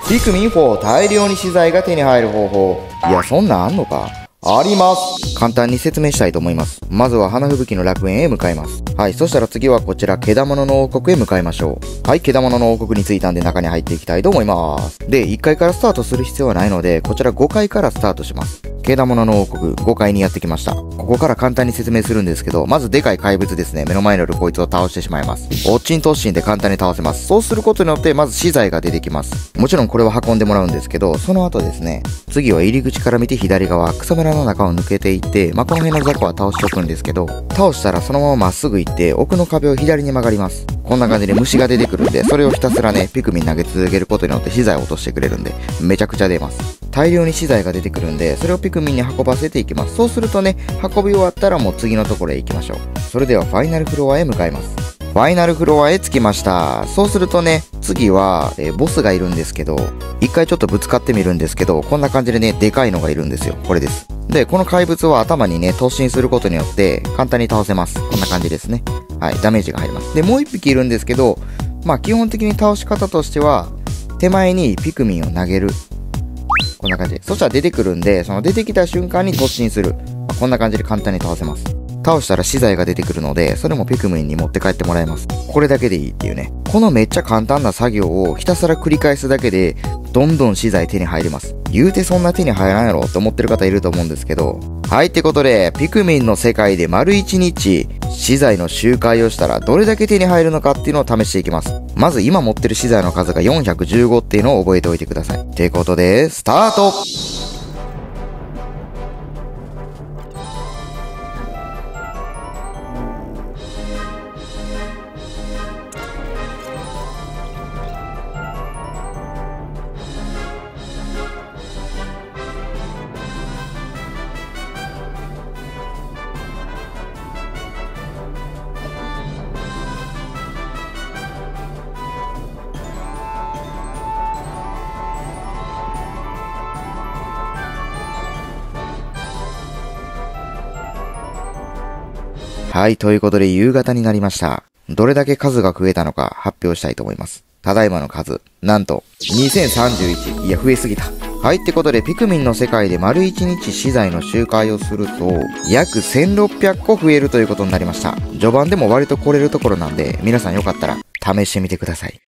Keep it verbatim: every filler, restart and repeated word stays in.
ピクミンフォー大量に資材が手に入る方法。いや、そんなんあんのか？あります。簡単に説明したいと思います。まずは花吹雪の楽園へ向かいます。はい、そしたら次はこちら、けだものの王国へ向かいましょう。はい、けだものの王国に着いたんで中に入っていきたいと思います。で、いっかいからスタートする必要はないので、こちらごかいからスタートします。けだものの王国ごかいにやってきました。ここから簡単に説明するんですけど、まずでかい怪物ですね。目の前にいるこいつを倒してしまいます。おっちんとっしんで簡単に倒せます。そうすることによって、まず資材が出てきます。もちろんこれは運んでもらうんですけど、その後ですね、次は入り口から見て左側、草むらの中を抜けていって、まあ、この辺の雑魚は倒しておくんですけど、倒したらそのまままっすぐ行って、奥の壁を左に曲がります。こんな感じで虫が出てくるんで、それをひたすらね、ピクミン投げ続けることによって資材を落としてくれるんで、めちゃくちゃ出ます。大量に資材が出てくるんで、それをピクミンに運ばせていきます。そうするとね、運び終わったらもう次のところへ行きましょう。それではファイナルフロアへ向かいます。ファイナルフロアへ着きました。そうするとね、次は、えー、ボスがいるんですけど、一回ちょっとぶつかってみるんですけど、こんな感じでね、でかいのがいるんですよ。これです。で、この怪物は頭にね、突進することによって、簡単に倒せます。こんな感じですね。はい、ダメージが入ります。で、もう一匹いるんですけど、まあ基本的に倒し方としては、手前にピクミンを投げる。こんな感じ。そしたら出てくるんで、その出てきた瞬間に突進する。まあ、こんな感じで簡単に倒せます。倒したら資材が出てくるので、それもピクミンに持って帰ってもらえます。これだけでいいっていうね。このめっちゃ簡単な作業をひたすら繰り返すだけで、どんどん資材手に入ります。言うてそんな手に入らんやろって思ってる方いると思うんですけど。はい、ってことで、ピクミンの世界で丸一日、資材の周回をしたらどれだけ手に入るのかっていうのを試していきます。まず今持ってる資材の数がよんひゃくじゅうごっていうのを覚えておいてください。ってことで、スタート！はい、ということで夕方になりました。どれだけ数が増えたのか発表したいと思います。ただいまの数、なんと、にせんさんじゅういち。いや、増えすぎた。はい、ってことで、ピクミンの世界で丸一日資材の周回をすると、約せんろっぴゃっこ増えるということになりました。序盤でも割と来れるところなんで、皆さんよかったら試してみてください。